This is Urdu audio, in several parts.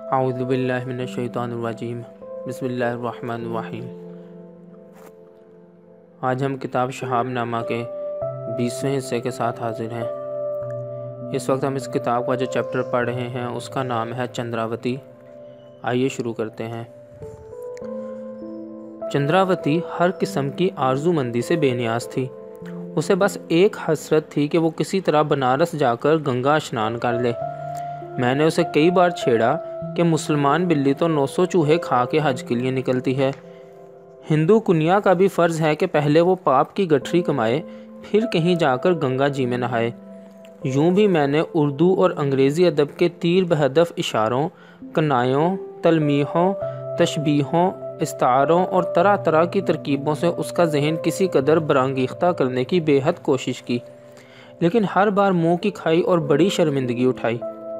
اعوذ باللہ من الشیطان الرجیم، بسم اللہ الرحمن الرحیم۔ آج ہم کتاب شہاب نامہ کے 20ویں حصے کے ساتھ حاضر ہیں۔ اس وقت ہم اس کتاب کا جو چیپٹر پڑھ رہے ہیں اس کا نام ہے چندراوتی۔ آئیے شروع کرتے ہیں۔ چندراوتی ہر قسم کی آرزو مندی سے بے نیاز تھی۔ اسے بس ایک حسرت تھی کہ وہ کسی طرح بنارس جا کر گنگا اشنان کر لے۔ میں نے اسے کئی بار چھیڑا کہ مسلمان بلی تو 900 چوہے کھا کے حج کے لیے نکلتی ہے۔ ہندو کنیا کا بھی فرض ہے کہ پہلے وہ پاپ کی گٹھری کمائے، پھر کہیں جا کر گنگا جی میں نہائے۔ یوں بھی میں نے اردو اور انگریزی ادب کے تیر بہدف اشاروں، کنایوں، تلمیحوں، تشبیہوں، استعاروں اور طرح طرح کی ترکیبوں سے اس کا ذہن کسی قدر برانگیختہ کرنے کی بے حد کوشش کی، لیکن ہر بار منہ کی کھائی اور بڑی شرمندگی اٹھائی۔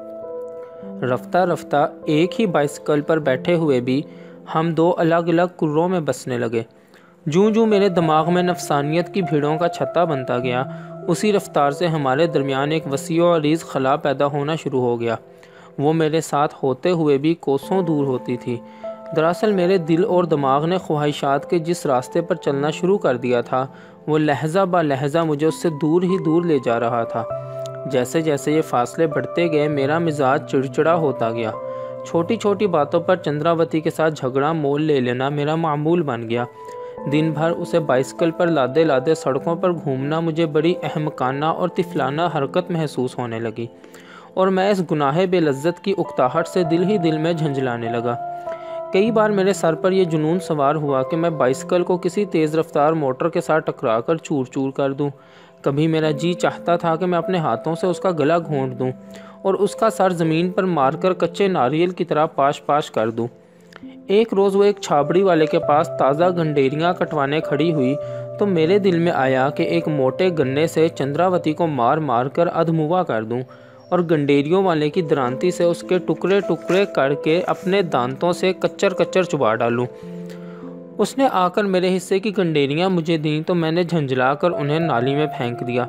رفتہ رفتہ ایک ہی بائسکل پر بیٹھے ہوئے بھی ہم دو الگ الگ کروں میں بسنے لگے۔ جوں جوں میرے دماغ میں نفسانیت کی بھیڑوں کا چھتا بنتا گیا، اسی رفتار سے ہمارے درمیان ایک وسیع و عریض خلا پیدا ہونا شروع ہو گیا۔ وہ میرے ساتھ ہوتے ہوئے بھی کوسوں دور ہوتی تھی۔ دراصل میرے دل اور دماغ نے خواہشات کے جس راستے پر چلنا شروع کر دیا تھا، وہ لہجہ بہ لہجہ مجھے اس سے دور ہی دور لے جا رہا تھا۔ جیسے جیسے یہ فاصلے بڑھتے گئے، میرا مزاج چڑچڑا ہوتا گیا۔ چھوٹی چھوٹی باتوں پر چندراوتی کے ساتھ جھگڑا مول لے لینا میرا معمول بن گیا۔ دن بھر اسے بائسکل پر لادے لادے سڑکوں پر گھومنا مجھے بڑی احمقانہ اور طفلانہ حرکت محسوس ہونے لگی، اور میں اس گناہ بے لذت کی اکتاہٹ سے دل ہی دل میں جھنجھلانے لگا۔ کئی بار میرے سر پر یہ جنون سوار ہوا کہ میں بائسکل کو کسی تیز رفتار موٹر کے ساتھ ٹکرا کر چور چور کر دوں۔ کبھی میرا جی چاہتا تھا کہ میں اپنے ہاتھوں سے اس کا گلا گھونٹ دوں اور اس کا سر زمین پر مار کر کچے ناریل کی طرح پاش پاش کر دوں۔ ایک روز وہ ایک چھابڑی والے کے پاس تازہ گنڈیریاں کٹوانے کھڑی ہوئی تو میرے دل میں آیا کہ ایک موٹے گنے سے چندراوتی کو مار مار کر ادھموا کر دوں اور گنڈیریوں والے کی درانتی سے اس کے ٹکڑے ٹکڑے کر کے اپنے دانتوں سے کچر کچر چبا ڈالوں۔ اس نے آ کر میرے حصے کی گنڈیریاں مجھے دیں تو میں نے جھنجھلا کر انہیں نالی میں پھینک دیا۔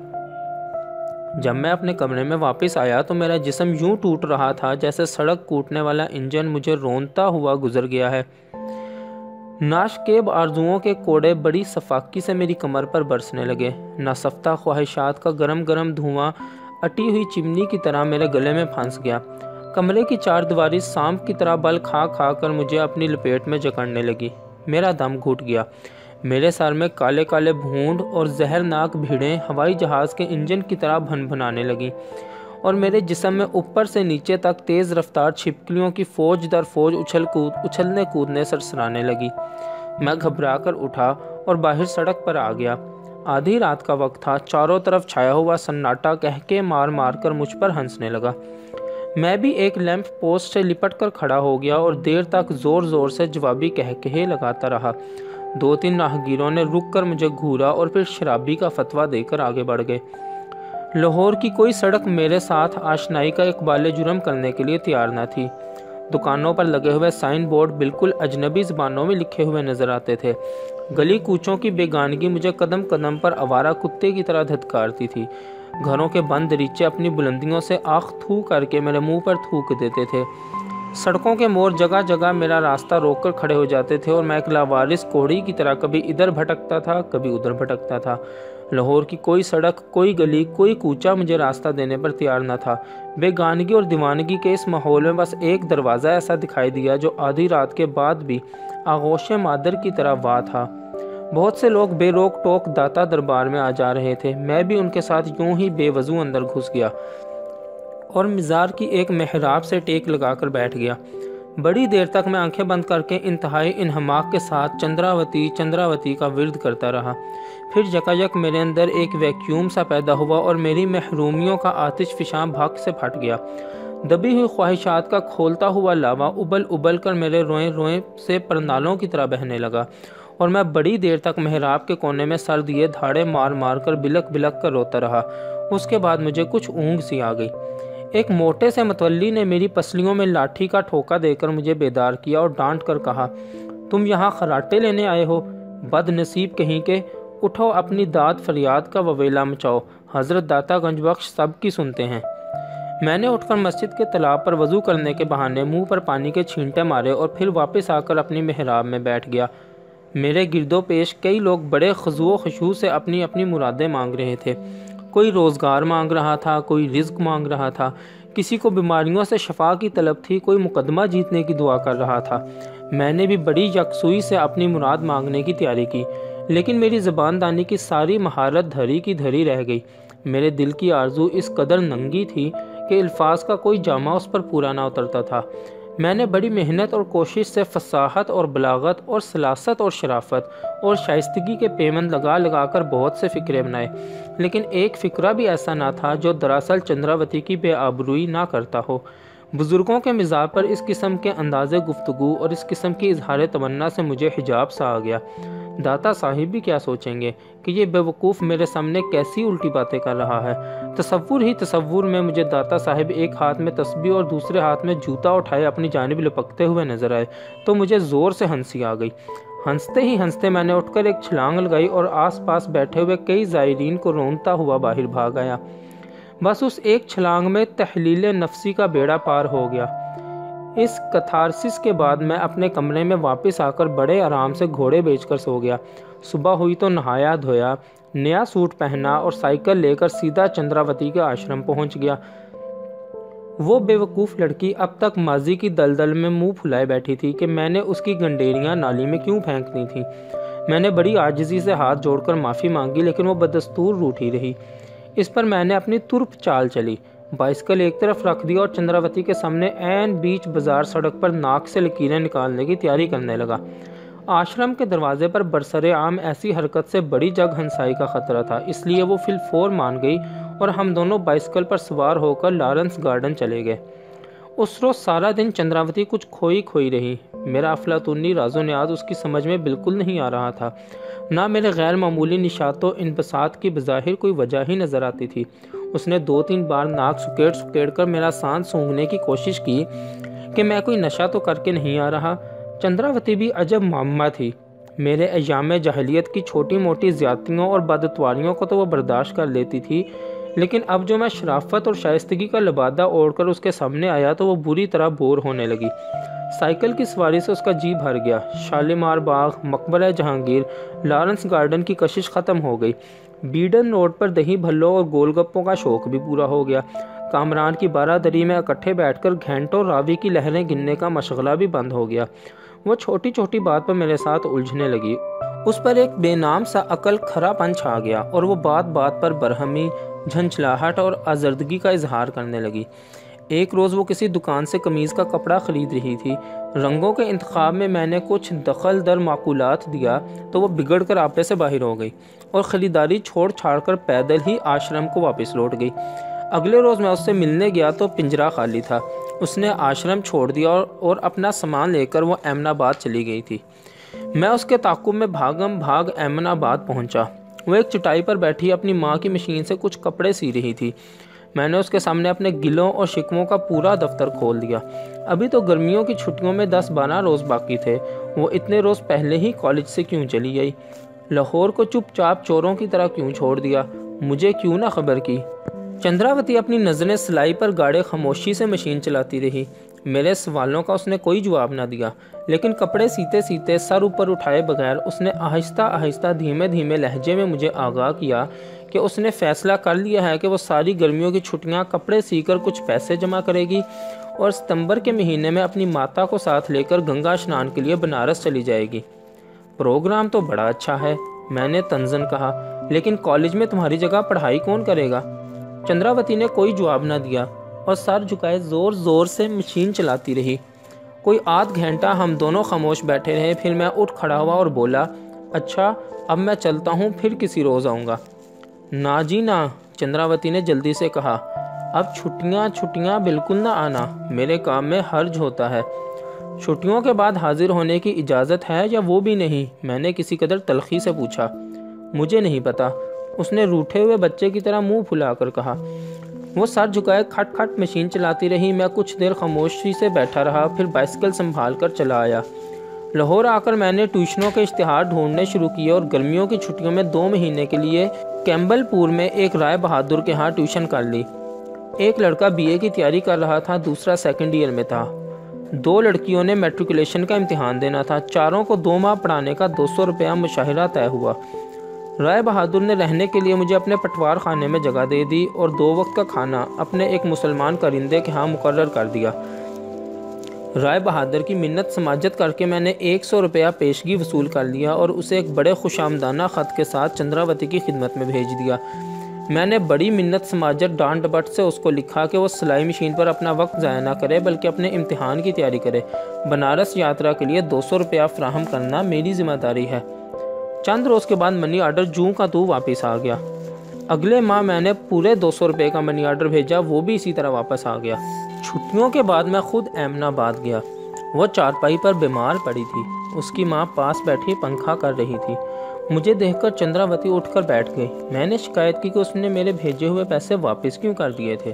جب میں اپنے کمرے میں واپس آیا تو میرا جسم یوں ٹوٹ رہا تھا جیسے سڑک کوٹنے والا انجن مجھے رونتا ہوا گزر گیا ہے۔ ناشکیب آرزوؤں کے کوڑے بڑی صفاقی سے میری کمر پر برسنے لگے۔ ناسفتہ خواہشات کا گرم گرم دھواں اٹی ہوئی چمنی کی طرح میرے گلے میں پھنس گیا۔ کمرے کی چار دیواری سانپ کی طرح بل کھا کھا کر مجھے اپنی لپیٹ میں جکڑنے لگی۔ میرا دم گھٹ گیا۔ میرے سر میں کالے کالے بھونڈ اور زہرناک بھیڑیں ہوائی جہاز کے انجن کی طرح بھن بھنانے لگیں، اور میرے جسم میں اوپر سے نیچے تک تیز رفتار چھپکلیوں کی فوج در فوج اچھلنے کودنے سرسرانے لگی۔ میں گھبرا کر اٹھا اور باہر سڑک پر آ گیا۔ آدھی رات کا وقت تھا۔ چاروں طرف چھایا ہوا سناٹا کہکے مار مار کر مجھ پر ہنسنے لگا۔ میں بھی ایک لیمپ پوسٹ سے لپٹ کر کھڑا ہو گیا اور دیر تک زور زور سے جوابی کہکہے لگاتا رہا۔ 2-3 راہگیروں نے رک کر مجھے گھورا اور پھر شرابی کا فتویٰ دے کر آگے بڑھ گئے۔ لاہور کی کوئی سڑک میرے ساتھ آشنائی کا اقبال جرم کرنے کے لیے تیار نہ تھی۔ دکانوں پر لگے ہوئے سائن بورڈ بالکل اجنبی زبانوں میں لکھے ہوئے نظر آتے تھے۔ گلی کوچوں کی بیگانگی مجھے قدم قدم پر آوارہ کتے کی طرح دھتکارتی تھی۔ گھروں کے بند دریچے اپنی بلندیوں سے آنکھ تھو کر کے میرے منہ پر تھوک دیتے تھے۔ سڑکوں کے موڑ جگہ جگہ میرا راستہ روک کر کھڑے ہو جاتے تھے اور میں ایک لاوارث کوڑی کی طرح کبھی ادھر بھٹکتا تھا کبھی ادھر بھٹکتا تھا۔ لاہور کی کوئی سڑک، کوئی گلی، کوئی کوچہ مجھے راستہ دینے پر تیار نہ تھا۔ بیگانگی اور دیوانگی کے اس ماحول میں بس ایک دروازہ ایسا دکھائی دیا جو آدھی رات کے بعد بھی آغوش مادر کی طرح وا تھا۔ بہت سے لوگ بے روک ٹوک داتا دربار میں آ جا رہے تھے۔ میں بھی ان کے ساتھ یوں ہی بے وضو اندر گھس گیا اور مزار کی ایک محراب سے ٹیک لگا کر بیٹھ گیا۔ بڑی دیر تک میں آنکھیں بند کر کے انتہائی انہماک کے ساتھ چندراوتی چندراوتی کا ورد کرتا رہا۔ پھر یکایک میرے اندر ایک ویکیوم سا پیدا ہوا اور میری محرومیوں کا آتش فشاں بھاگ سے پھٹ گیا۔ دبی ہوئی خواہشات کا کھولتا ہوا لاوا ابل ابل کر میرے روئیں روئیں سے پرنالوں کی طرح بہنے لگا، اور میں بڑی دیر تک محراب کے کونے میں سر دیے دھاڑے مار مار کر بلک بلک کر روتا رہا۔ اس کے بعد مجھے کچھ اونگ سی آ گئی۔ ایک موٹے سے متولی نے میری پسلیوں میں لاٹھی کا ٹھوکا دے کر مجھے بیدار کیا اور ڈانٹ کر کہا، تم یہاں خراٹے لینے آئے ہو؟ بد نصیب کہیں کے، اٹھو اپنی داد فریاد کا وویلا مچاؤ، حضرت داتا گنج بخش سب کی سنتے ہیں۔ میں نے اٹھ کر مسجد کے تالاب پر وضو کرنے کے بہانے منہ پر پانی کے چھینٹے مارے اور پھر واپس آ کر اپنی محراب میں بیٹھ گیا۔ میرے گرد و پیش کئی لوگ بڑے خضوع و خشوع سے اپنی اپنی مرادیں مانگ رہے تھے۔ کوئی روزگار مانگ رہا تھا، کوئی رزق مانگ رہا تھا، کسی کو بیماریوں سے شفا کی طلب تھی، کوئی مقدمہ جیتنے کی دعا کر رہا تھا۔ میں نے بھی بڑی یکسوئی سے اپنی مراد مانگنے کی تیاری کی، لیکن میری زبان دانی کی ساری مہارت دھری کی دھری رہ گئی۔ میرے دل کی آرزو اس قدر ننگی تھی کہ الفاظ کا کوئی جامہ اس پر پورا نہ اترتا تھا۔ میں نے بڑی محنت اور کوشش سے فصاحت اور بلاغت اور سلاست اور شرافت اور شائستگی کے پیمند لگا لگا کر بہت سے فقرے بنائے، لیکن ایک فقرہ بھی ایسا نہ تھا جو دراصل چندراوتی کی بے آبروئی نہ کرتا ہو۔ بزرگوں کے مزاج پر اس قسم کے انداز گفتگو اور اس قسم کی اظہار تمنا سے مجھے حجاب سا آ گیا۔ داتا صاحب بھی کیا سوچیں گے کہ یہ بے وقوف میرے سامنے کیسی الٹی باتیں کر رہا ہے۔ تصور ہی تصور میں مجھے داتا صاحب ایک ہاتھ میں تسبیح اور دوسرے ہاتھ میں جوتا اٹھائے اپنی جانب لپکتے ہوئے نظر آئے تو مجھے زور سے ہنسی آ گئی۔ ہنستے ہی ہنستے میں نے اٹھ کر ایک چھلانگ لگائی اور آس پاس بیٹھے ہوئے کئی زائرین کو رونتا ہوا باہر بھاگ آیا۔ بس اس ایک چھلانگ میں تحلیل نفسی کا بیڑا پار ہو گیا۔ اس کتھارسس کے بعد میں اپنے کمرے میں واپس آ کر بڑے آرام سے گھوڑے بیچ کر سو گیا۔ صبح ہوئی تو نہایا دھویا، نیا سوٹ پہنا اور سائیکل لے کر سیدھا چندراوتی کے آشرم پہنچ گیا۔ وہ بے وقوف لڑکی اب تک ماضی کی دلدل میں منہ پھلائے بیٹھی تھی کہ میں نے اس کی گنڈیریاں نالی میں کیوں پھینک دی تھیں۔ میں نے بڑی عاجزی سے ہاتھ جوڑ کر معافی مانگی، لیکن وہ بدستور روٹھی رہی۔ اس پر میں نے اپنی ترپ چال چلی، بائسکل ایک طرف رکھ دی اور چندراوتی کے سامنے عین بیچ بازار سڑک پر ناک سے لکیریں نکالنے کی تیاری کرنے لگا۔ آشرم کے دروازے پر برسر عام ایسی حرکت سے بڑی جگ ہنسائی کا خطرہ تھا، اس لیے وہ فی الفور مان گئی اور ہم دونوں بائسکل پر سوار ہو کر لارنس گارڈن چلے گئے۔ اس روز سارا دن چندراوتی کچھ کھوئی کھوئی رہی۔ میرا افلاطونی راز و نیاز اس کی سمجھ میں بالکل نہیں آ رہا تھا، نہ میرے غیر معمولی نشاط و انبساط کی بظاہر کوئی وجہ ہی نظر آتی تھی۔ اس نے 2-3 بار ناک سکیڑ کر میرا سانس سونگھنے کی کوشش کی کہ میں کوئی نشہ تو کر کے نہیں آ رہا۔ چندراوتی بھی عجب معمہ تھی۔ میرے ایام جاہلیت کی چھوٹی موٹی زیادتیوں اور بدتواریوں کو تو وہ برداشت کر لیتی تھی، لیکن اب جو میں شرافت اور شائستگی کا لبادہ اوڑھ کر اس کے سامنے آیا تو وہ بری طرح بور ہونے لگی۔ سائیکل کی سواری سے اس کا جی بھر گیا۔ شالیمار باغ، مقبرہ جہانگیر، لارنس گارڈن کی کشش ختم ہو گئی۔ بیڈن روڈ پر دہی بھلوں اور گول گپوں کا شوق بھی پورا ہو گیا۔ کامران کی بارہ دری میں اکٹھے بیٹھ کر گھنٹوں راوی کی لہریں گننے کا مشغلہ بھی بند ہو گیا۔ وہ چھوٹی چھوٹی بات پر میرے ساتھ الجھنے لگی۔ اس پر ایک بے نام سا عقل کھرا پن چھا گیا اور وہ بات بات پر برہمی، جھنجھلاہٹ اور آزردگی کا اظہار کرنے لگی۔ ایک روز وہ کسی دکان سے قمیض کا کپڑا خرید رہی تھی۔ رنگوں کے انتخاب میں نے کچھ دخل در معقولات دیا تو وہ بگڑ کر آپے سے باہر ہو گئی اور خریداری چھوڑ چھاڑ کر پیدل ہی آشرم کو واپس لوٹ گئی۔ اگلے روز میں اس سے ملنے گیا تو پنجرہ خالی تھا۔ اس نے آشرم چھوڑ دیا اور اپنا سامان لے کر وہ احمد آباد چلی گئی تھی۔ میں اس کے تعاقب میں بھاگم بھاگ احمد آباد پہنچا۔ وہ ایک چٹائی پر بیٹھی اپنی ماں کی مشین سے کچھ کپڑے سی رہی تھی۔ میں نے اس کے سامنے اپنے گلوں اور شکووں کا پورا دفتر کھول دیا۔ ابھی تو گرمیوں کی چھٹیوں میں 10-12 روز باقی تھے۔ وہ اتنے روز پہلے ہی کالج سے کیوں چلی گئی؟ لاہور کو چپ چاپ چوروں کی طرح کیوں چھوڑ دیا؟ مجھے کیوں نہ خبر کی؟ چندراوتی اپنی نظریں سلائی پر گاڑے خاموشی سے مشین چلاتی رہی۔ میرے سوالوں کا اس نے کوئی جواب نہ دیا، لیکن کپڑے سیتے سیتے سر اوپر اٹھائے بغیر اس نے آہستہ آہستہ دھیمے دھیمے لہجے میں مجھے آگاہ کیا کہ اس نے فیصلہ کر لیا ہے کہ وہ ساری گرمیوں کی چھٹیاں کپڑے سی کر کچھ پیسے جمع کرے گی اور ستمبر کے مہینے میں اپنی ماتا کو ساتھ لے کر گنگا اسنان کے لیے بنارس چلی جائے گی۔ پروگرام تو بڑا اچھا ہے، میں نے طنزاً کہا، لیکن کالج میں تمہاری جگہ پڑھائی کون کرے گا؟ چندراوتی نے کوئی جواب نہ دیا اور سر جھکائے زور زور سے مشین چلاتی رہی۔ کوئی آدھ گھنٹہ ہم دونوں خاموش بیٹھے رہے، پھر میں اٹھ کھڑا ہوا اور بولا، اچھا اب میں چلتا ہوں، پھر کسی روز آؤں گا۔ نا جی نا، چندراوتی نے جلدی سے کہا، اب چھٹیاں بالکل نہ آنا، میرے کام میں حرج ہوتا ہے۔ چھٹیوں کے بعد حاضر ہونے کی اجازت ہے یا وہ بھی نہیں؟ میں نے کسی قدر تلخی سے پوچھا۔ مجھے نہیں پتا، اس نے روٹھے ہوئے بچے کی طرح منہ پھلا کر کہا۔ وہ سر جھکائے کھٹ کھٹ مشین چلاتی رہی۔ میں کچھ دیر خاموشی سے بیٹھا رہا، پھر بائسکل سنبھال کر چلا آیا۔ لاہور آ کر میں نے ٹیوشنوں کے اشتہار ڈھونڈنے شروع کیے اور گرمیوں کی چھٹیوں میں 2 مہینے کے لیے کیمبل پور میں ایک رائے بہادر کے ہاں ٹیوشن کر لی۔ ایک لڑکا BA کی تیاری کر رہا تھا، دوسرا سیکنڈ ایئر میں تھا۔ 2 لڑکیوں نے میٹریکولیشن کا امتحان دینا تھا۔ چاروں کو 2 ماہ پڑھانے کا 200 روپیہ مشاہرہ طے ہوا۔ رائے بہادر نے رہنے کے لیے مجھے اپنے پٹوار خانے میں جگہ دے دی اور 2 وقت کا کھانا اپنے ایک مسلمان کرندے کے ہاں مقرر کر دیا۔ رائے بہادر کی منت سماجت کر کے میں نے 100 روپیہ پیشگی وصول کر لیا اور اسے ایک بڑے خوش آمدانہ خط کے ساتھ چندراوتی کی خدمت میں بھیج دیا۔ میں نے بڑی منت سماجت ڈانٹ ڈپٹ سے اس کو لکھا کہ وہ سلائی مشین پر اپنا وقت ضائع نہ کرے بلکہ اپنے امتحان کی تیاری کرے۔ بنارس یاترا کے لیے 200 روپیہ فراہم کرنا میری ذمہ داری ہے۔ چند روز کے بعد منی آرڈر جوں کا تو واپس آ گیا۔ اگلے ماہ میں نے پورے 200 روپے کا منی آرڈر بھیجا، وہ بھی اسی طرح واپس آ گیا۔ چھٹیوں کے بعد میں خود آمنہ آباد گیا۔ وہ چارپائی پر بیمار پڑی تھی۔ اس کی ماں پاس بیٹھی پنکھا کر رہی تھی۔ مجھے دیکھ کر چندراوتی اٹھ کر بیٹھ گئی۔ میں نے شکایت کی کہ اس نے میرے بھیجے ہوئے پیسے واپس کیوں کر دیے تھے؟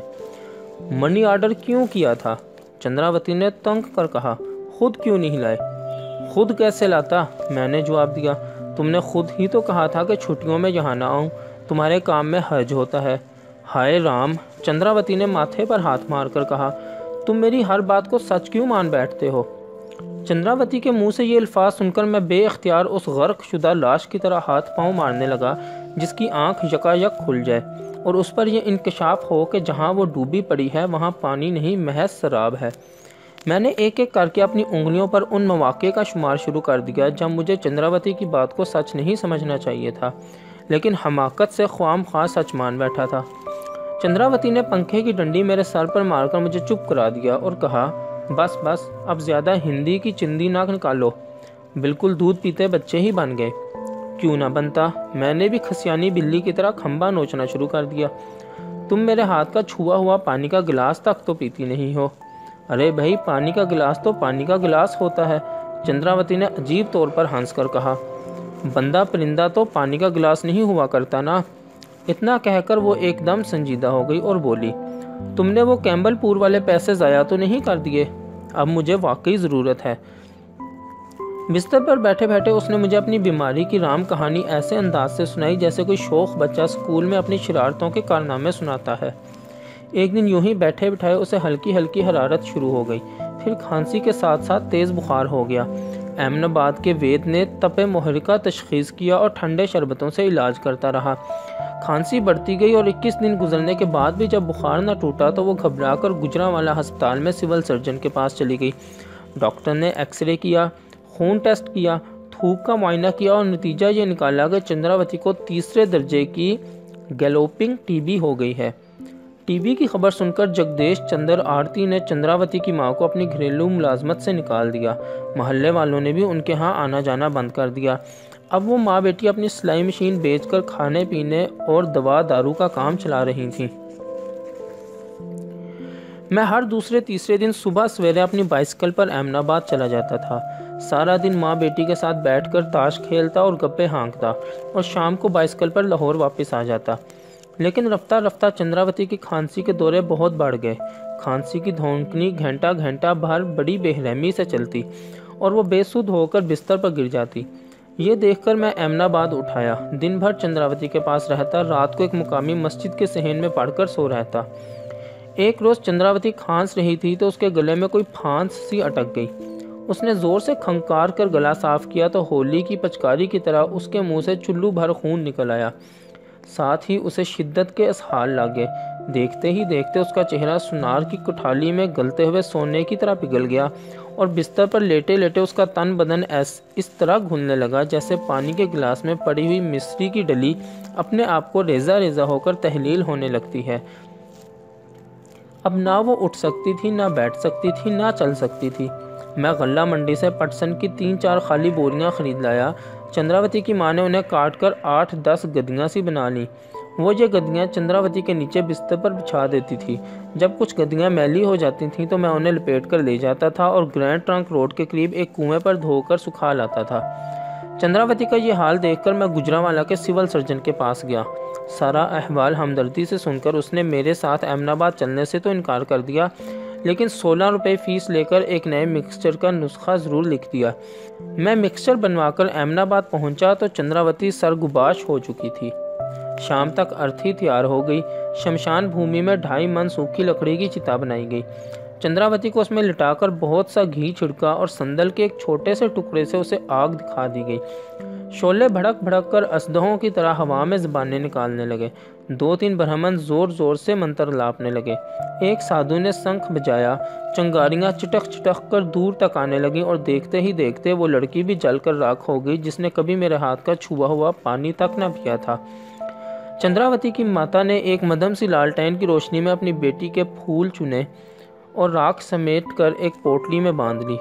منی آرڈر کیوں کیا تھا؟ چندراوتی نے تنگ کر کہا، خود کیوں نہیں لائے؟ خود کیسے لاتا؟ میں نے جواب دیا، تم نے خود ہی تو کہا تھا کہ چھٹیوں میں یہاں نہ آؤں، تمہارے کام میں حرج ہوتا ہے۔ ہائے رام! چندراوتی نے ماتھے پر ہاتھ مار کر کہا، تم میری ہر بات کو سچ کیوں مان بیٹھتے ہو؟ چندراوتی کے منہ سے یہ الفاظ سن کر میں بے اختیار اس غرق شدہ لاش کی طرح ہاتھ پاؤں مارنے لگا جس کی آنکھ یکایک کھل جائے اور اس پر یہ انکشاف ہو کہ جہاں وہ ڈوبی پڑی ہے وہاں پانی نہیں محض سراب ہے۔ میں نے ایک ایک کر کے اپنی انگلیوں پر ان مواقع کا شمار شروع کر دیا جب مجھے چندراوتی کی بات کو سچ نہیں سمجھنا چاہیے تھا، لیکن حماقت سے خواہ مخواہ سچ مان بیٹھا تھا۔ چندراوتی نے پنکھے کی ڈنڈی میرے سر پر مار کر مجھے چپ کرا دیا اور کہا، بس بس اب زیادہ ہندی کی چندی نہ نکالو، بالکل دودھ پیتے بچے ہی بن گئے۔ کیوں نہ بنتا؟ میں نے بھی کھسیانی بلی کی طرح کھمبا نوچنا شروع کر دیا۔ تم میرے ہاتھ کا چھوا ہوا پانی کا گلاس تک تو پیتی نہیں ہو۔ ارے بھائی، پانی کا گلاس تو پانی کا گلاس ہوتا ہے، چندراوتی نے عجیب طور پر ہنس کر کہا۔ بندہ پرندہ تو پانی کا گلاس نہیں ہوا کرتا نا۔ اتنا کہہ کر وہ ایک دم سنجیدہ ہو گئی اور بولی، تم نے وہ کیمبل پور والے پیسے ضائع تو نہیں کر دیے؟ اب مجھے واقعی ضرورت ہے۔ بستر پر بیٹھے بیٹھے اس نے مجھے اپنی بیماری کی رام کہانی ایسے انداز سے سنائی جیسے کوئی شوخ بچہ اسکول میں اپنی شرارتوں کے کارنامے سناتا ہے۔ ایک دن یوں ہی بیٹھے بٹھائے اسے ہلکی ہلکی حرارت شروع ہو گئی، پھر کھانسی کے ساتھ ساتھ تیز بخار ہو گیا۔ آمنہ آباد کے وید نے تپ محرقہ تشخیص کیا اور ٹھنڈے شربتوں سے علاج کرتا رہا۔ کھانسی بڑھتی گئی اور 21 دن گزرنے کے بعد بھی جب بخار نہ ٹوٹا تو وہ گھبرا کر گجرانوالہ ہسپتال میں سول سرجن کے پاس چلی گئی۔ ڈاکٹر نے ایکس رے کیا، خون ٹیسٹ کیا، تھوک کا معائنہ کیا اور نتیجہ یہ نکالا کہ چندراوتی کو 3 درجے کی گیلوپنگ TB ہو گئی ہے۔ TB کی خبر سن کر جگدیش چندر آرتی نے چندراوتی کی ماں کو اپنی گھریلو ملازمت سے نکال دیا۔ محلے والوں نے بھی ان کے ہاں آنا جانا بند کر دیا۔ اب وہ ماں بیٹی اپنی سلائی مشین بیچ کر کھانے پینے اور دوا دارو کا کام چلا رہی تھیں۔ میں ہر دوسرے تیسرے دن صبح سویرے اپنی بائسکل پر آمنہ آباد چلا جاتا تھا۔ سارا دن ماں بیٹی کے ساتھ بیٹھ کر تاش کھیلتا اور گپے ہانکتا اور شام کو بائسکل پر لاہور واپس آ جاتا۔ لیکن رفتہ رفتہ چندراوتی کی کھانسی کے دورے بہت بڑھ گئے۔ کھانسی کی دھونکنی گھنٹہ گھنٹہ بھر بڑی بے رحمی سے چلتی اور وہ بے سدھ ہو کر بستر پر گر جاتی۔ یہ دیکھ کر میں آمنہ آباد اٹھایا، دن بھر چندراوتی کے پاس رہتا، رات کو ایک مقامی مسجد کے صحن میں پڑھ کر سو رہتا۔ ایک روز چندراوتی کھانس رہی تھی تو اس کے گلے میں کوئی پھانس سی اٹک گئی۔ اس نے زور سے کھنکار کر گلا صاف کیا تو ہولی کی پچکاری کی طرح اس کے منہ سے چلو بھر خون نکل آیا۔ ساتھ ہی اسے شدت کے اسہال لگ گئے۔ دیکھتے ہی دیکھتے اس کا چہرہ سونار کی کٹھالی میں گلتے ہوئے سونے کی طرح پگھل گیا اور بستر پر لیٹے لیٹے اس کا تن بدن اس طرح گھلنے لگا جیسے پانی کے گلاس میں پڑی ہوئی مصری کی ڈلی اپنے آپ کو ریزہ ریزہ ہو کر تحلیل ہونے لگتی ہے۔ اب نہ وہ اٹھ سکتی تھی، نہ بیٹھ سکتی تھی، نہ چل سکتی تھی۔ میں غلہ منڈی سے پٹسن کی 3-4 خالی بوریاں خرید لایا۔ چندراوتی کی ماں نے انہیں کاٹ کر 8-10 گدیاں سی بنا لیں۔ وہ یہ گدیاں چندراوتی کے نیچے بستر پر بچھا دیتی تھی۔ جب کچھ گدیاں میلی ہو جاتی تھیں تو میں انہیں لپیٹ کر لے جاتا تھا اور گرینڈ ٹرنک روڈ کے قریب ایک کنویں پر دھو کر سکھا لاتا تھا۔ چندراوتی کا یہ حال دیکھ کر میں گجرانوالہ کے سول سرجن کے پاس گیا۔ سارا احوال ہمدردی سے سن کر اس نے میرے ساتھ آمنہ آباد چلنے سے تو انکار کر دیا، لیکن 16 روپے فیس لے کر ایک نئے مکسچر کا نسخہ ضرور لکھ دیا۔ میں مکسچر بنوا کر آمنہ آباد پہنچا تو چندراوتی سرگباش ہو چکی تھی۔ شام تک ارتھی تیار ہو گئی۔ شمشان بھومی میں 2.5 من سوکھی لکڑی کی چتا بنائی گئی۔ چندراوتی کو اس میں لٹا کر بہت سا گھی چھڑکا اور سندل کے ایک چھوٹے سے ٹکڑے سے اسے آگ دکھا دی گئی۔ شعلے بھڑک بھڑک کر اسدہوں کی طرح ہوا میں زبانیں نکالنے لگے۔ 2-3 برہمن زور زور سے منتر لاپنے لگے۔ ایک سادھو نے شنکھ بجایا۔ چنگاریاں چٹک چٹک کر دور تک آنے لگیں اور دیکھتے ہی دیکھتے وہ لڑکی بھی جل کر راکھ ہو گئی جس نے کبھی میرے ہاتھ کا چھوا ہوا پانی تک نہ پیا تھا۔ چندراوتی کی ماتا نے ایک مدھم سی لالٹین کی روشنی میں اپنی بیٹی کے پھول چنے اور راکھ سمیٹ کر ایک پوٹلی میں باندھ لی۔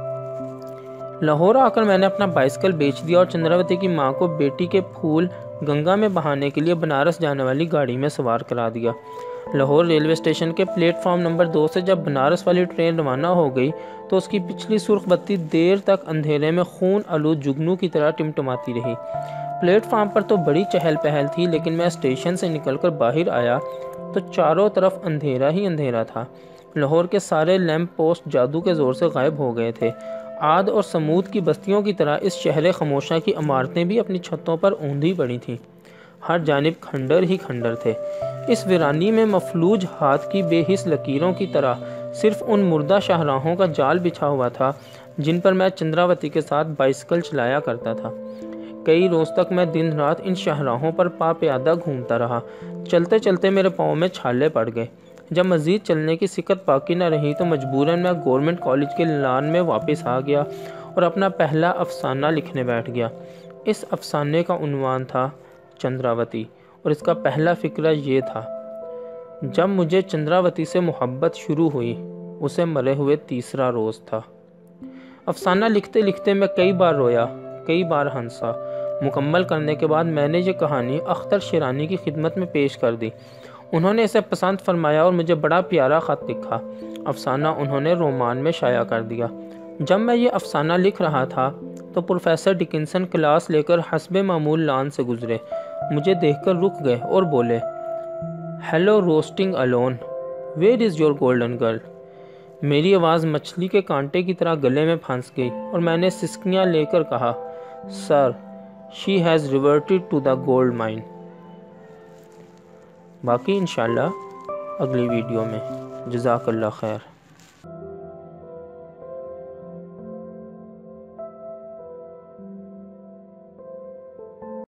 لاہور آ کر میں نے اپنا بائسکل بیچ دیا اور چندراوتی کی ماں کو بیٹی کے پھول گنگا میں بہانے کے لیے بنارس جانے والی گاڑی میں سوار کرا دیا۔ لاہور ریلوے اسٹیشن کے پلیٹ فارم نمبر 2 سے جب بنارس والی ٹرین روانہ ہو گئی تو اس کی پچھلی سرخ بتی دیر تک اندھیرے میں خون آلود جگنو کی طرح ٹمٹماتی رہی۔ پلیٹ فارم پر تو بڑی چہل پہل تھی، لیکن میں اسٹیشن سے نکل کر باہر آیا تو چاروں طرف اندھیرا ہی اندھیرا تھا۔ لاہور کے سارے لیمپ پوسٹ جادو کے زور سے غائب ہو گئے تھے۔ عاد اور سمود کی بستیوں کی طرح اس شہر خاموشہ کی عمارتیں بھی اپنی چھتوں پر اوندھی پڑی تھیں۔ ہر جانب کھنڈر ہی کھنڈر تھے۔ اس ویرانی میں مفلوج ہاتھ کی بے حس لکیروں کی طرح صرف ان مردہ شاہراہوں کا جال بچھا ہوا تھا جن پر میں چندراوتی کے ساتھ بائسکل چلایا کرتا تھا۔ کئی روز تک میں دن رات ان شاہراہوں پر پا پیادہ گھومتا رہا۔ چلتے چلتے میرے پاؤں میں چھالے پڑ گئے۔ جب مزید چلنے کی سکت باقی نہ رہی تو مجبوراً میں گورنمنٹ کالج کے لان میں واپس آ گیا اور اپنا پہلا افسانہ لکھنے بیٹھ گیا۔ اس افسانے کا عنوان تھا چندراوتی اور اس کا پہلا فقرہ یہ تھا: جب مجھے چندراوتی سے محبت شروع ہوئی، اسے مرے ہوئے 3را روز تھا۔ افسانہ لکھتے لکھتے میں کئی بار رویا، کئی بار ہنسا۔ مکمل کرنے کے بعد میں نے یہ کہانی اختر شیرانی کی خدمت میں پیش کر دی۔ انہوں نے اسے پسند فرمایا اور مجھے بڑا پیارا خط لکھا۔ افسانہ انہوں نے رومان میں شائع کر دیا۔ جب میں یہ افسانہ لکھ رہا تھا تو پروفیسر ڈکنسن کلاس لے کر حسب معمول لان سے گزرے۔ مجھے دیکھ کر رک گئے اور بولے، hello roasting alone, where is your golden girl? میری آواز مچھلی کے کانٹے کی طرح گلے میں پھنس گئی اور میں نے سسکیاں لے کر کہا، sir, she has reverted to the gold mine. باقی انشاءاللہ اگلی ویڈیو میں۔ جزاک اللہ خیر۔